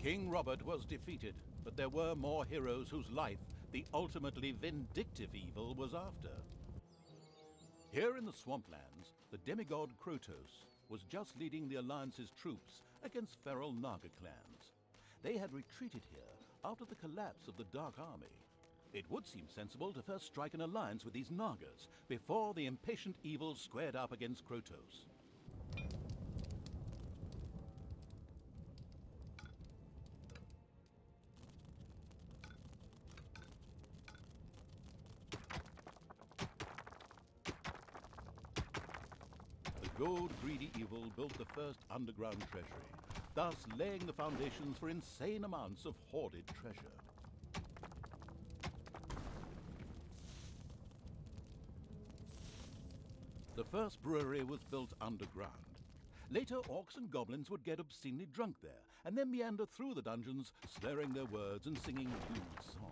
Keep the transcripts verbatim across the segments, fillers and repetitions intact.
King Robert was defeated, but there were more heroes whose life the ultimately vindictive evil was after. Here in the Swamplands, the demigod Krotos was just leading the Alliance's troops against feral Naga clans. They had retreated here after the collapse of the Dark Army. It would seem sensible to first strike an alliance with these Nagas before the impatient evils squared up against Krotos. The gold-greedy evil built the first underground treasury, thus laying the foundations for insane amounts of hoarded treasure. The first brewery was built underground. Later, orcs and goblins would get obscenely drunk there, and then meander through the dungeons, slurring their words and singing lewd songs.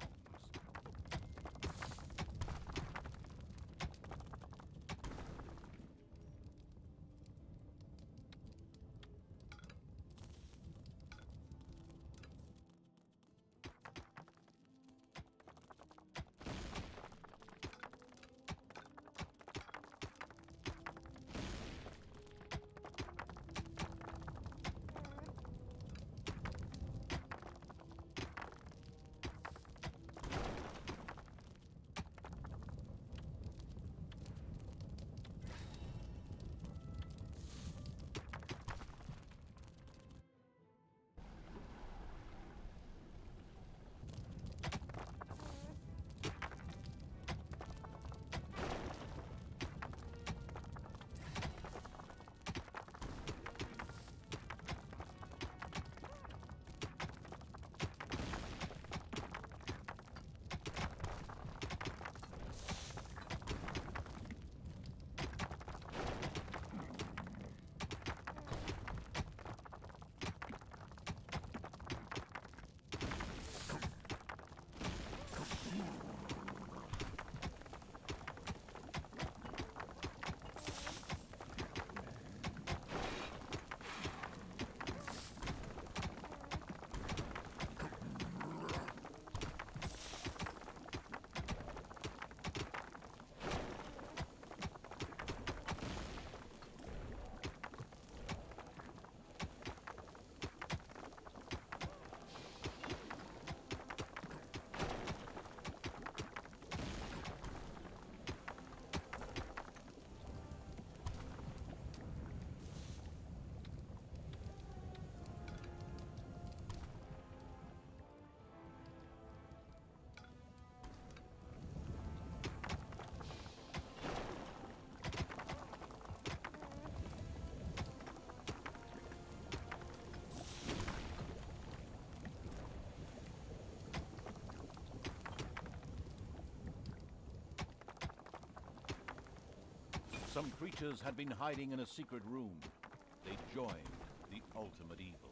Some creatures had been hiding in a secret room. They joined the ultimate evil.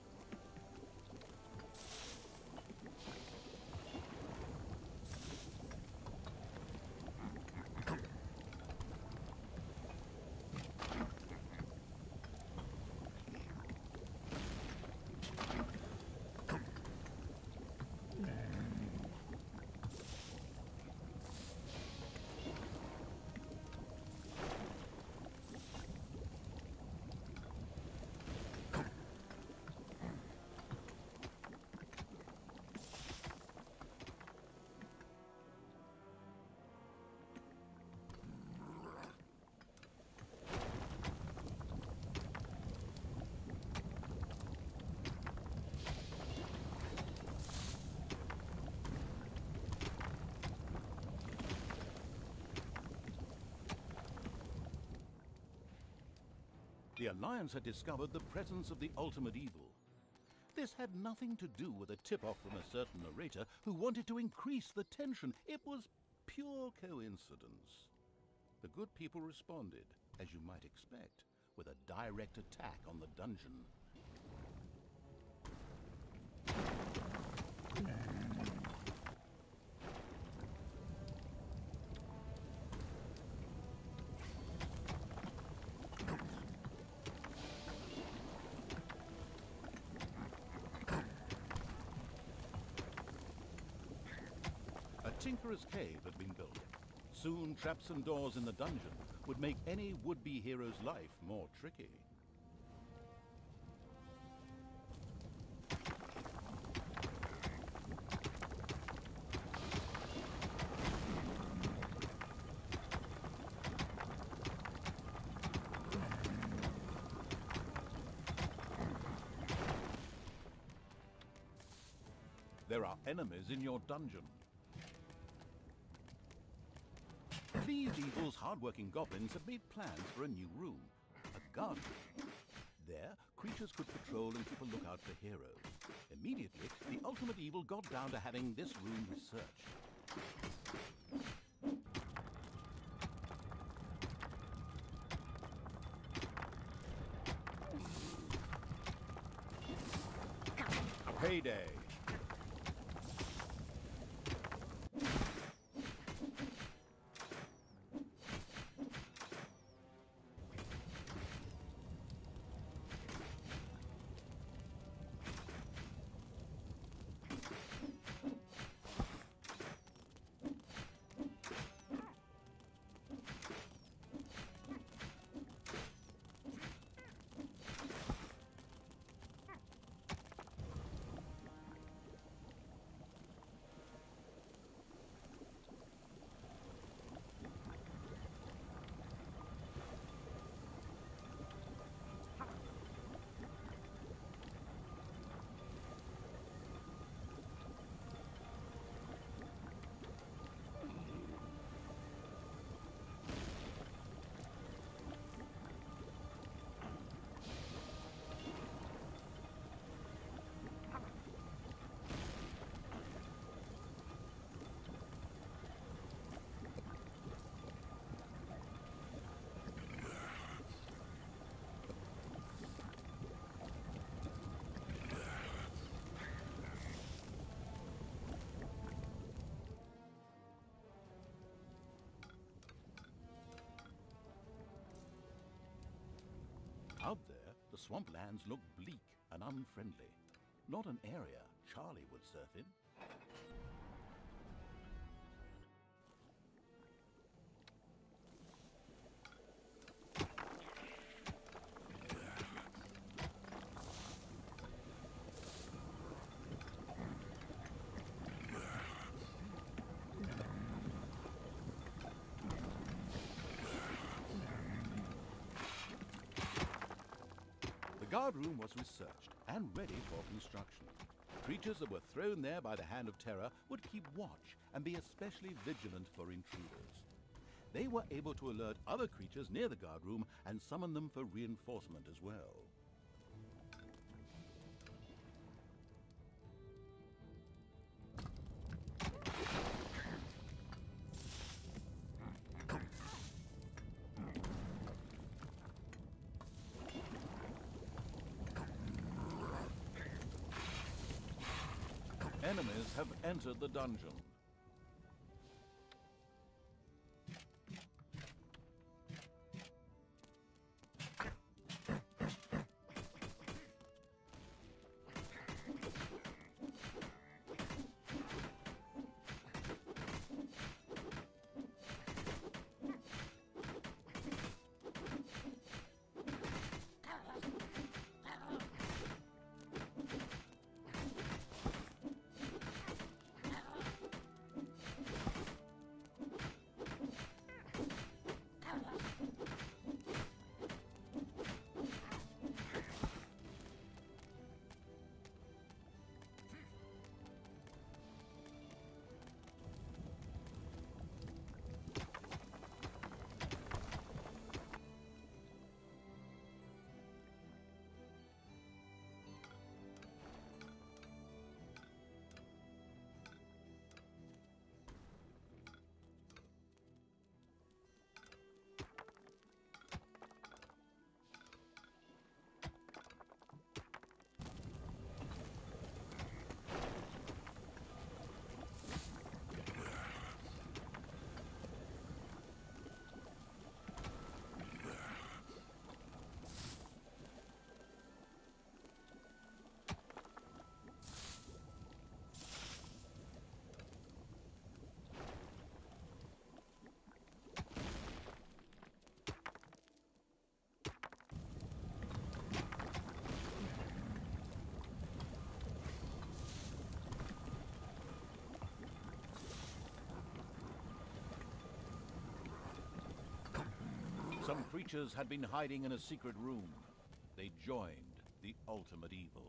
The Alliance had discovered the presence of the ultimate evil. This had nothing to do with a tip-off from a certain narrator who wanted to increase the tension. It was pure coincidence. The good people responded, as you might expect, with a direct attack on the dungeon. Tinkerer's Cave had been built. Soon, traps and doors in the dungeon would make any would-be hero's life more tricky. There are enemies in your dungeon. These evil's hard-working goblins had made plans for a new room, a guard room. There, creatures could patrol and keep a lookout for heroes. Immediately, the ultimate evil got down to having this room researched. Payday! Out there, the swamplands look bleak and unfriendly. Not an area Charlie would surf in. The guard room was researched and ready for construction. Creatures that were thrown there by the hand of terror would keep watch and be especially vigilant for intruders. They were able to alert other creatures near the guard room and summon them for reinforcement as well. Enemies have entered the dungeon. Some creatures had been hiding in a secret room. They joined the ultimate evil.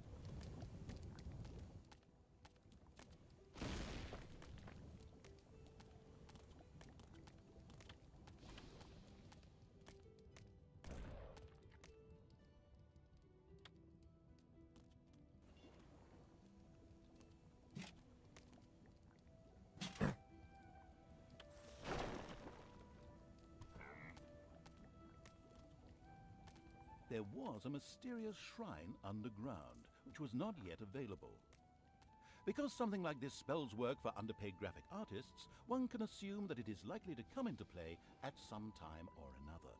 There was a mysterious shrine underground, which was not yet available. Because something like this spells work for underpaid graphic artists, one can assume that it is likely to come into play at some time or another.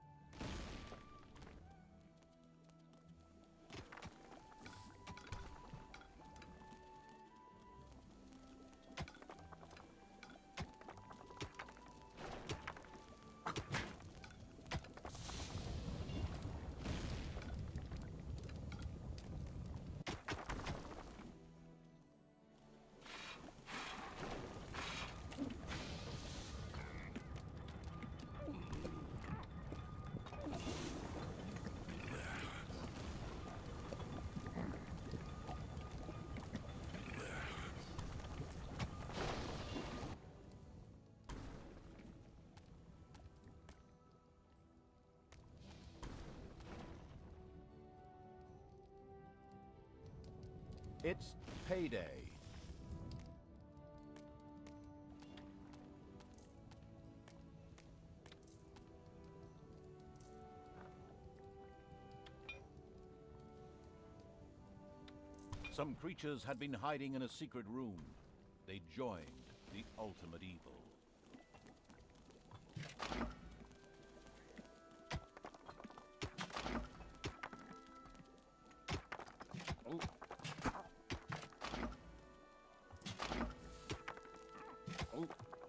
It's payday. Some creatures had been hiding in a secret room. They joined the ultimate evil. Oh. Oh.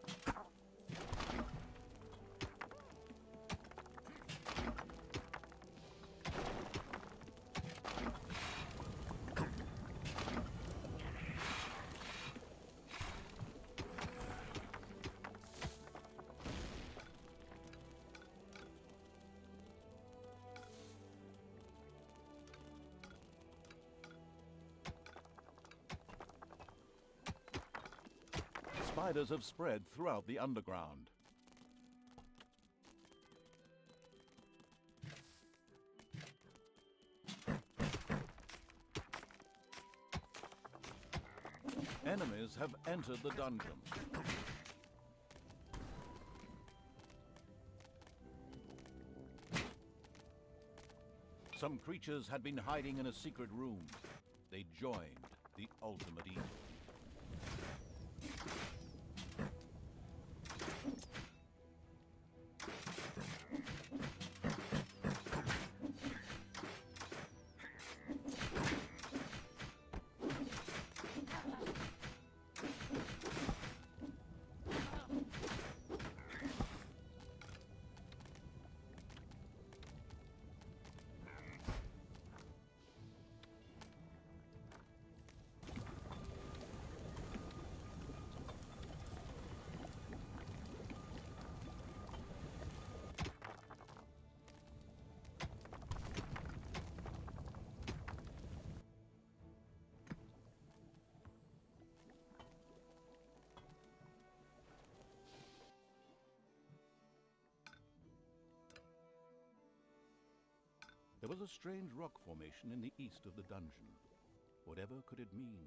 Spiders have spread throughout the underground. Enemies have entered the dungeon. Some creatures had been hiding in a secret room. They joined the ultimate evil. There was a strange rock formation in the east of the dungeon. Whatever could it mean?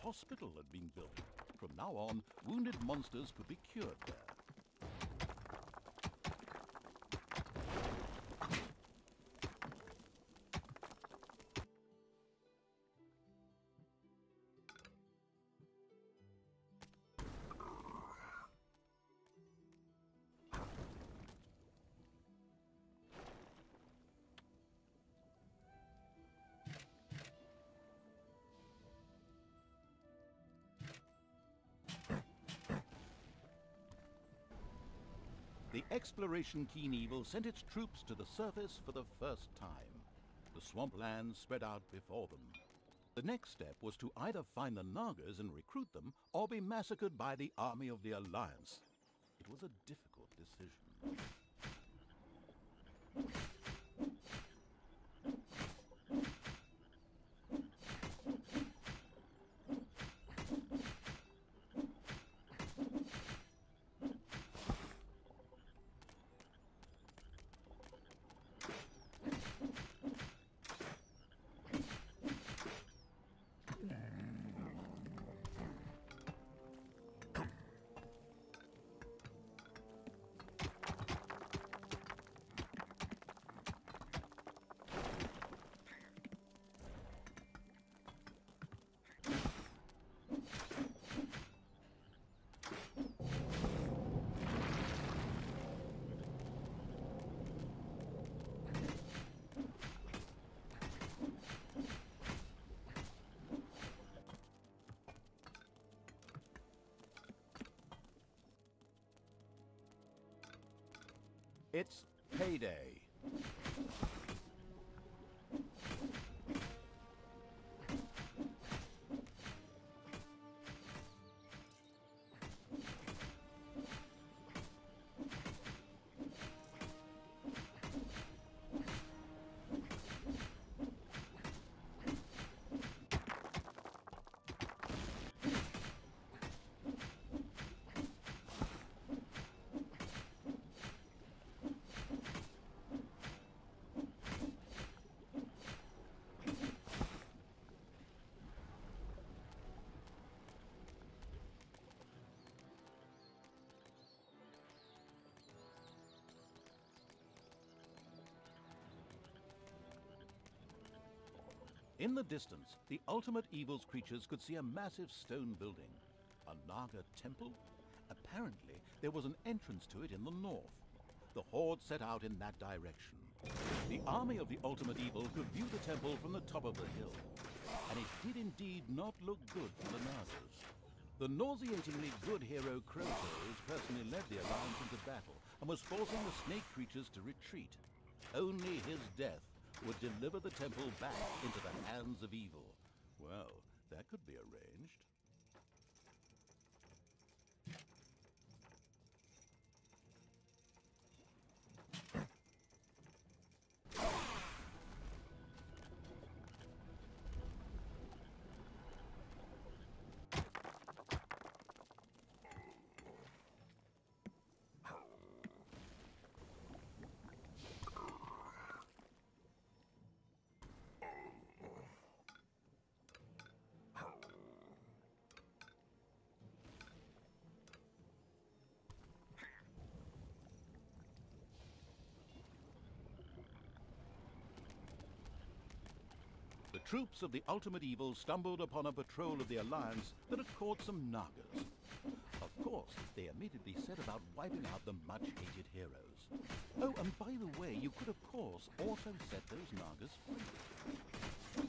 hospital had been built. From now on, wounded monsters could be cured there. The Exploration Keen-Evil sent its troops to the surface for the first time. The swamplands spread out before them. The next step was to either find the Nagas and recruit them, or be massacred by the army of the Alliance. It was a difficult decision. It's payday. In the distance, the Ultimate Evil's creatures could see a massive stone building. A Naga temple? Apparently, there was an entrance to it in the north. The Horde set out in that direction. The army of the Ultimate Evil could view the temple from the top of the hill. And it did indeed not look good for the Nagas. The nauseatingly good hero Krotos personally led the Alliance into battle and was forcing the snake creatures to retreat. Only his death would deliver the temple back into the hands of evil. Well, that could be arranged. The troops of the Ultimate Evil stumbled upon a patrol of the Alliance that had caught some Nagas. Of course, they immediately set about wiping out the much-hated heroes. Oh, and by the way, you could of course also set those Nagas free.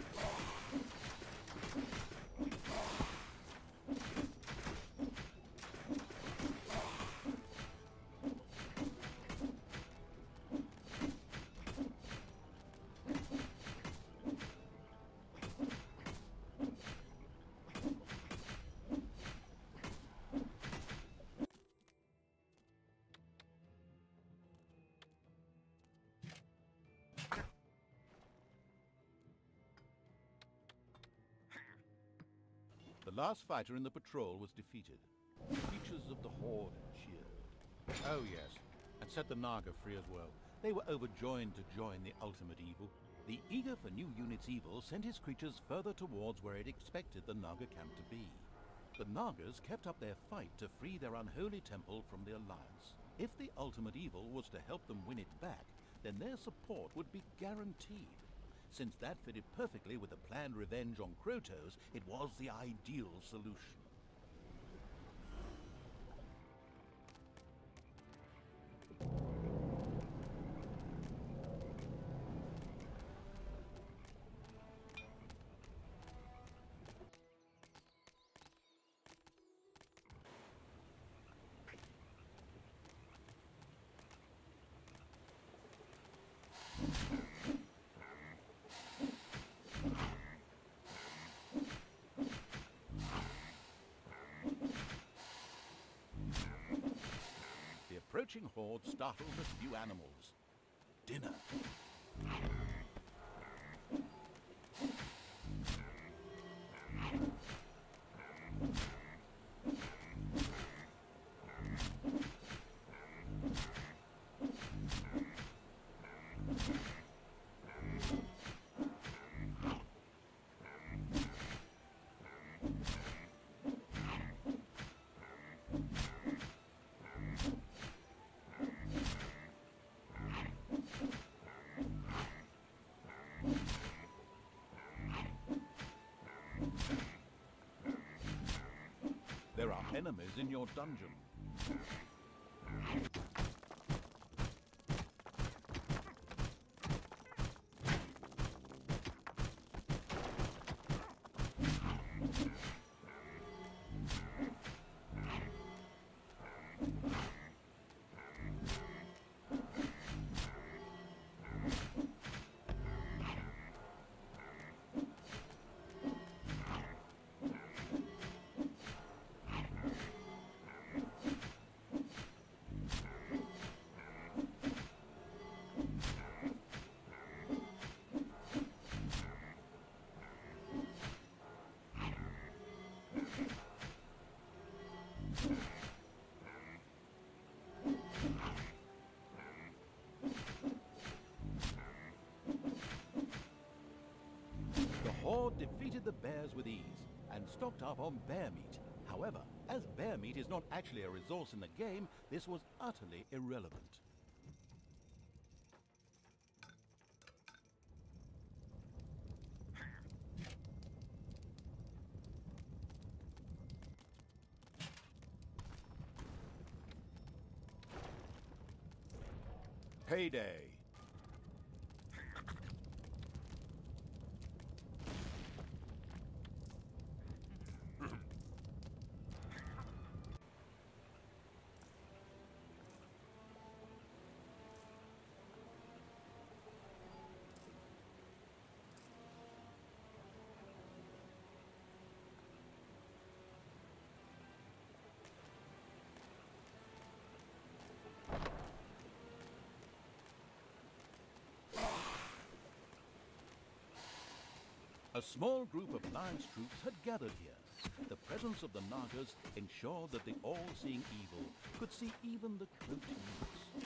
The last fighter in the patrol was defeated. Creatures of the Horde cheered. Oh yes, and set the Naga free as well. They were overjoyed to join the Ultimate Evil. The eager for new units evil sent his creatures further towards where it expected the Naga camp to be. The Nagas kept up their fight to free their unholy temple from the Alliance. If the ultimate evil was to help them win it back, then their support would be guaranteed. Since that fitted perfectly with the planned revenge on Krotos, it was the ideal solution. The approaching horde startled a few animals. Dinner. There are enemies in your dungeon. The horde defeated the bears with ease and stocked up on bear meat. However, as bear meat is not actually a resource in the game, this was utterly irrelevant. Payday. A small group of Alliance troops had gathered here. The presence of the Nagas ensured that the all-seeing evil could see even the Krotians.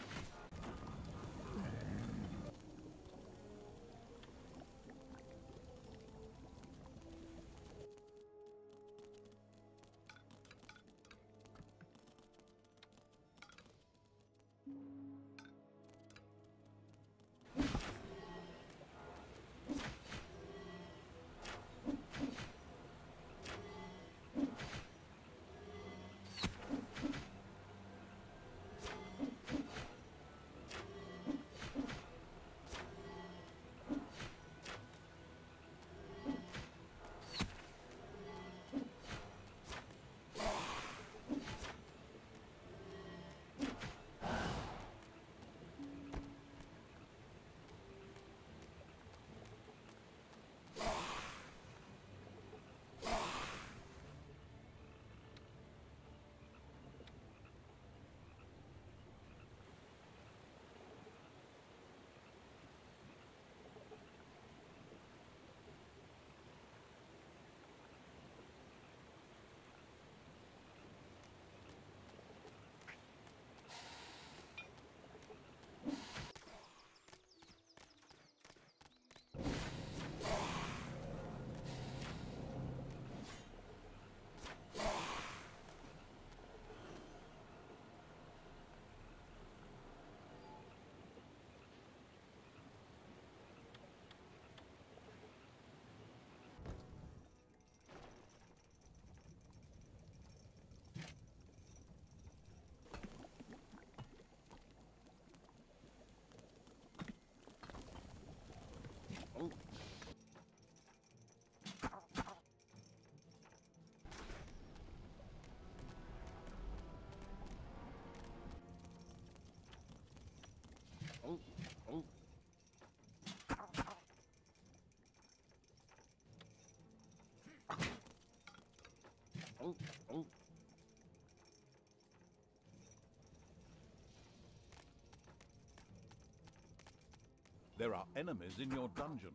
There are enemies in your dungeon.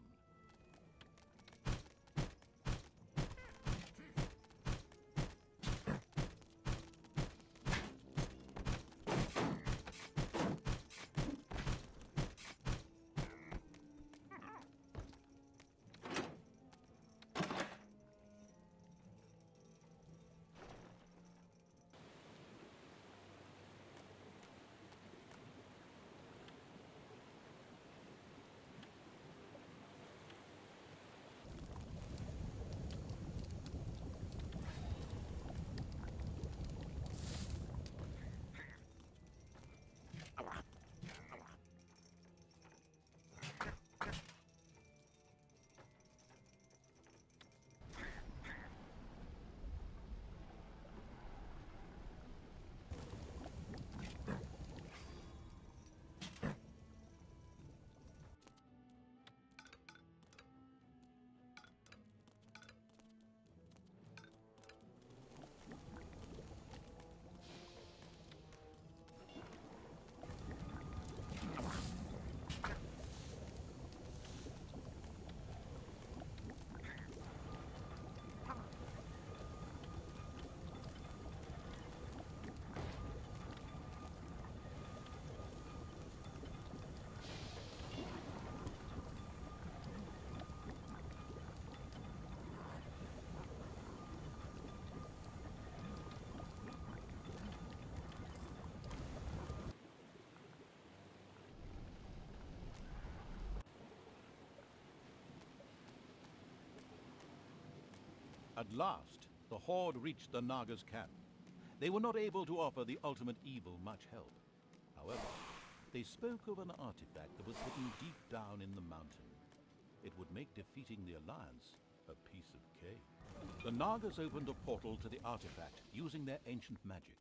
At last, the Horde reached the Naga's camp. They were not able to offer the ultimate evil much help. However, they spoke of an artifact that was hidden deep down in the mountain. It would make defeating the Alliance a piece of cake. The Nagas opened a portal to the artifact using their ancient magic.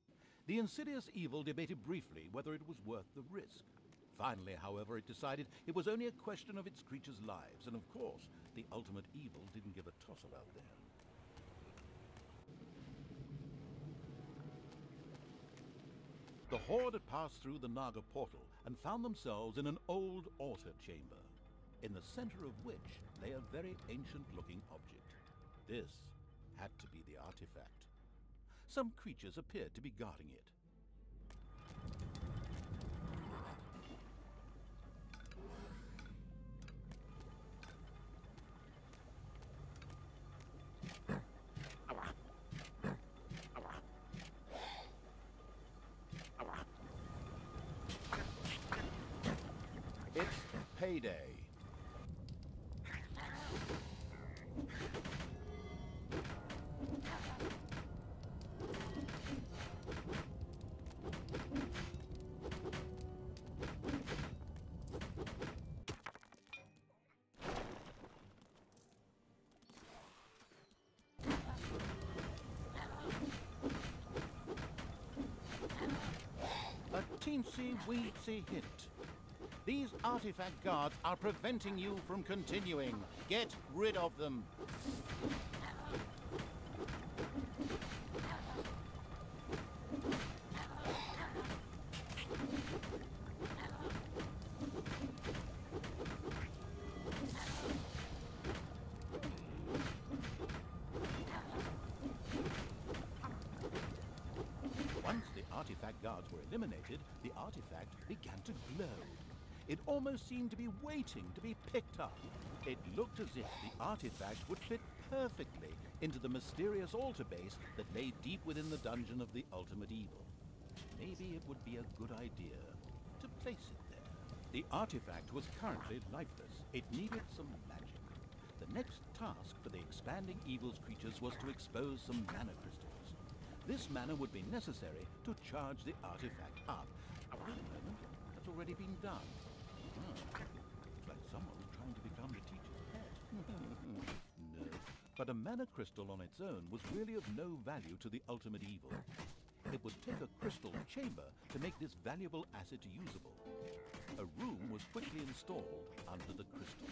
The insidious evil debated briefly whether it was worth the risk. Finally, however, it decided it was only a question of its creatures' lives, and of course, the ultimate evil didn't give a toss about them. The Horde had passed through the Naga portal and found themselves in an old altar chamber, in the center of which lay a very ancient-looking object. This had to be the artifact. Some creatures appeared to be guarding it. It's payday. A teensy-weensy hint. These artifact guards are preventing you from continuing. Get rid of them. Once the artifact guards were eliminated, the artifact began to glow. It almost seemed to be waiting to be picked up. It looked as if the artifact would fit perfectly into the mysterious altar base that lay deep within the dungeon of the ultimate evil. Maybe it would be a good idea to place it there. The artifact was currently lifeless. It needed some magic. The next task for the expanding evil's creatures was to expose some mana crystals. This mana would be necessary to charge the artifact up. Wait a moment, that's already been done. Oh, looks like someone was trying to become the teacher's pet. No. But a mana crystal on its own was really of no value to the ultimate evil. It would take a crystal chamber to make this valuable asset usable. A room was quickly installed under the crystal.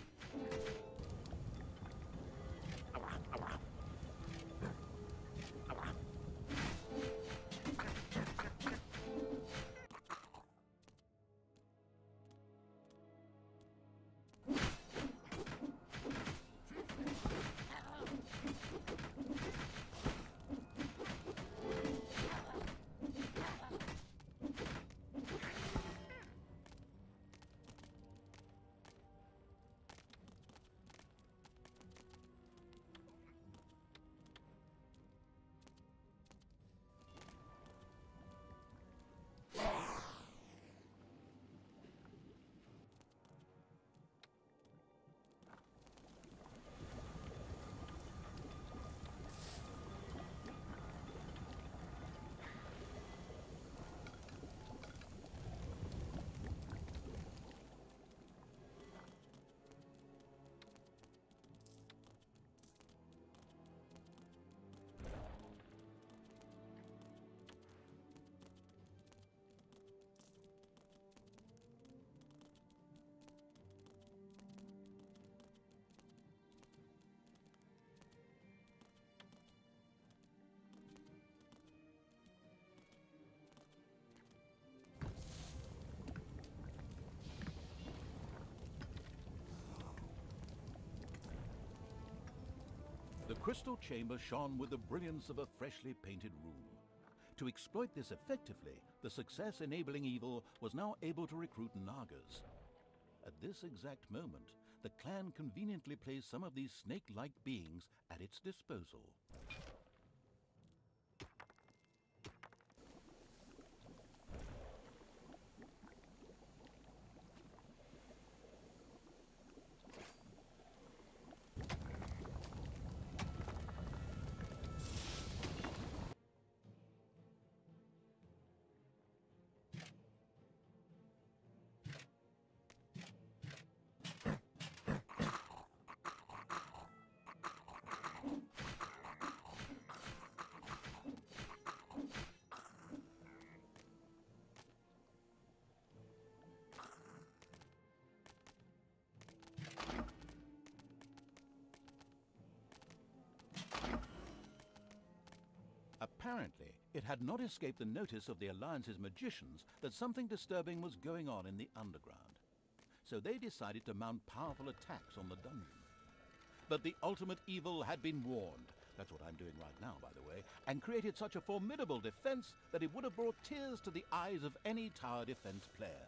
The crystal chamber shone with the brilliance of a freshly painted room. To exploit this effectively, the success-enabling evil was now able to recruit Nagas. At this exact moment, the clan conveniently placed some of these snake-like beings at its disposal. Apparently, it had not escaped the notice of the Alliance's magicians that something disturbing was going on in the underground. So they decided to mount powerful attacks on the dungeon. But the ultimate evil had been warned, that's what I'm doing right now, by the way, and created such a formidable defense that it would have brought tears to the eyes of any tower defense player.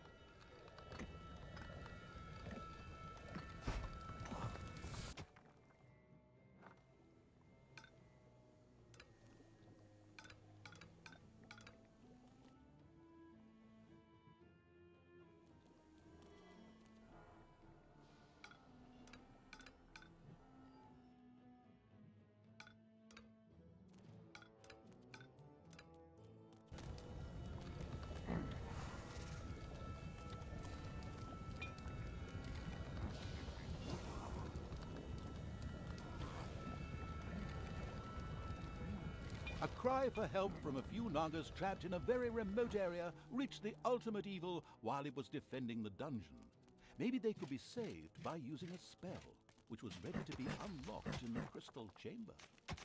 A cry for help from a few Nagas trapped in a very remote area reached the ultimate evil while it was defending the dungeon. Maybe they could be saved by using a spell, which was ready to be unlocked in the crystal chamber.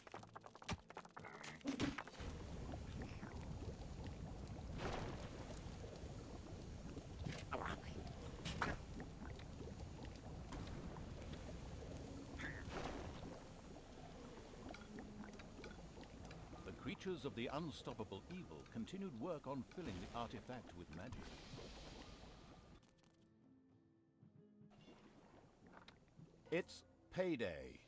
Creatures of the unstoppable evil continued work on filling the artifact with magic. It's payday.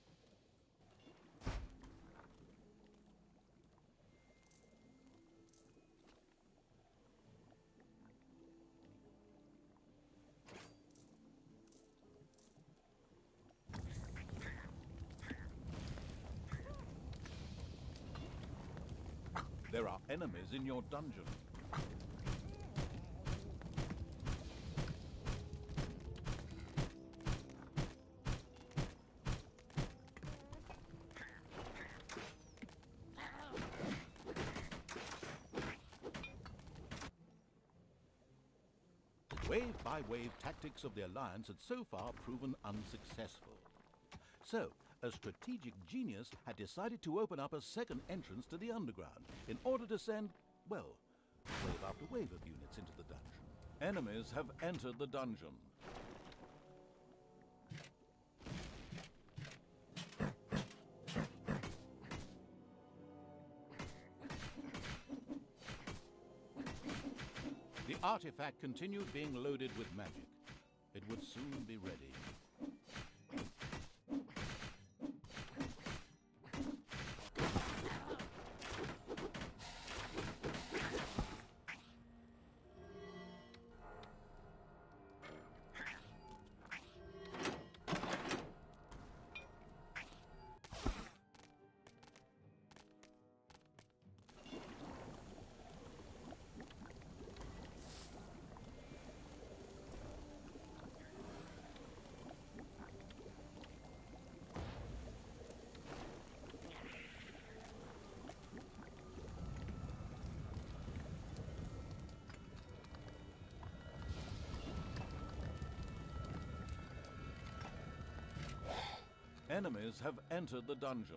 There are enemies in your dungeon. The wave-by-wave tactics of the Alliance had so far proven unsuccessful. So, a strategic genius had decided to open up a second entrance to the underground in order to send, well, wave after wave of units into the dungeon. Enemies have entered the dungeon. The artifact continued being loaded with magic. It would soon be ready. Enemies have entered the dungeon.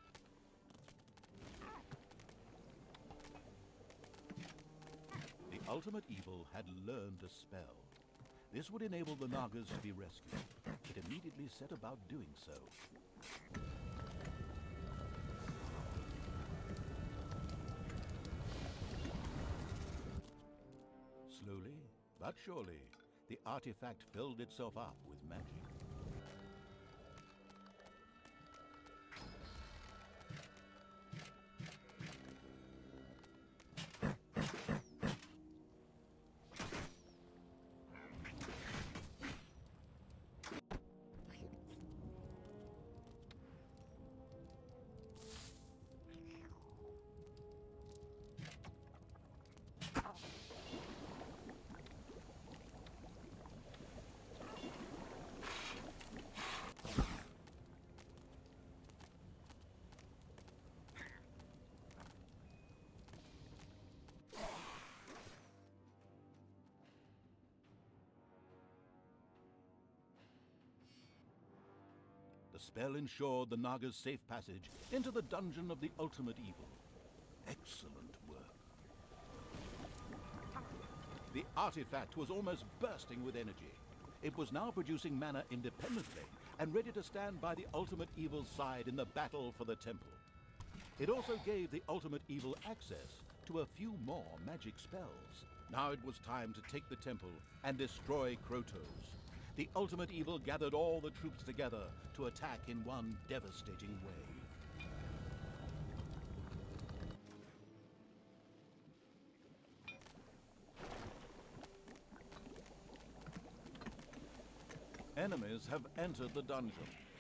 The ultimate evil had learned a spell. This would enable the Nagas to be rescued. It immediately set about doing so. But surely, the artifact filled itself up with magic. The spell ensured the Naga's safe passage into the dungeon of the ultimate evil. Excellent work. The artifact was almost bursting with energy. It was now producing mana independently and ready to stand by the ultimate evil's side in the battle for the temple. It also gave the ultimate evil access to a few more magic spells. Now it was time to take the temple and destroy Krotos. The ultimate evil gathered all the troops together to attack in one devastating wave. Enemies have entered the dungeon.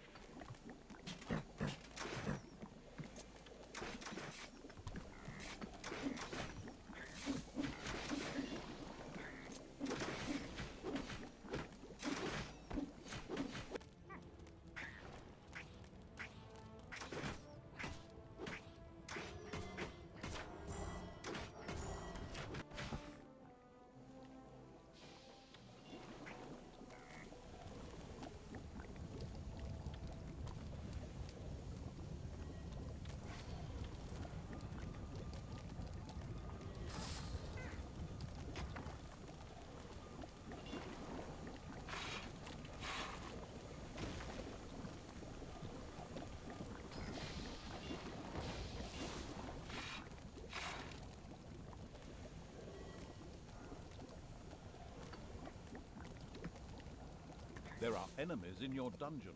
There are enemies in your dungeon.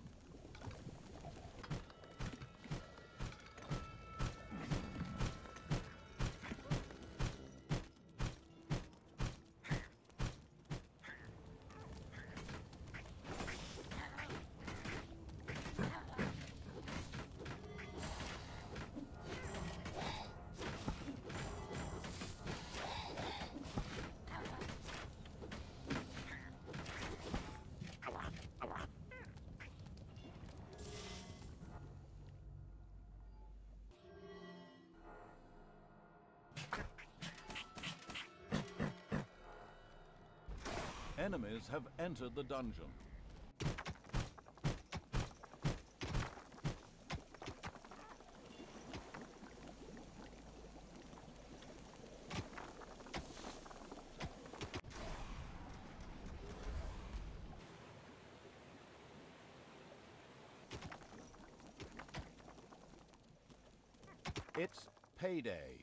Enemies have entered the dungeon. It's payday.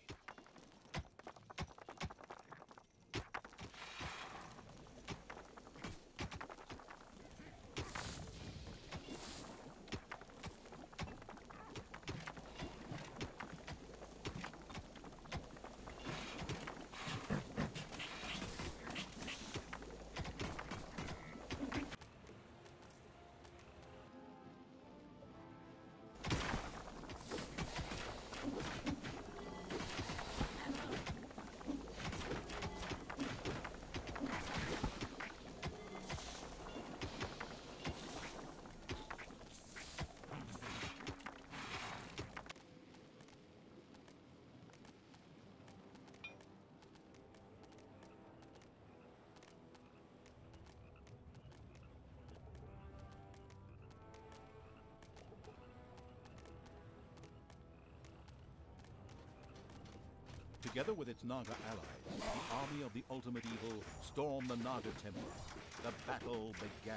Together with its Naga allies, the army of the ultimate evil stormed the Naga temple. The battle began.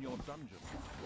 your dungeon.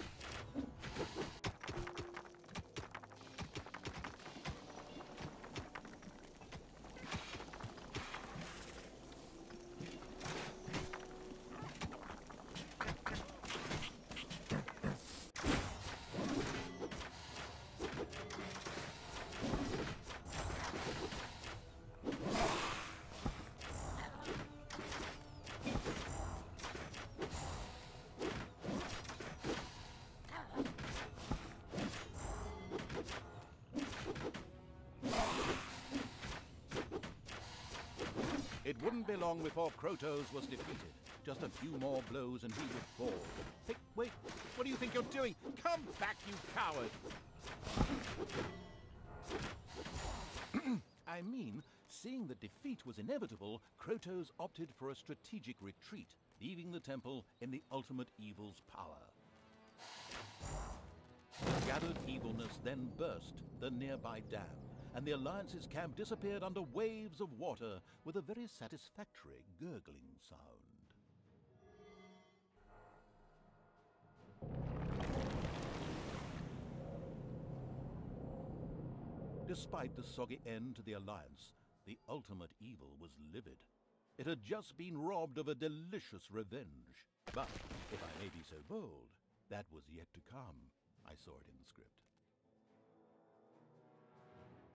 It wouldn't be long before Krotos was defeated. Just a few more blows and he would fall. Hey, wait, what do you think you're doing? Come back, you coward! I mean, seeing that defeat was inevitable, Krotos opted for a strategic retreat, leaving the temple in the ultimate evil's power. The gathered evilness then burst the nearby dam, and the Alliance's camp disappeared under waves of water with a very satisfactory gurgling sound. Despite the soggy end to the Alliance, the ultimate evil was livid. It had just been robbed of a delicious revenge. But, if I may be so bold, that was yet to come. I saw it in the script.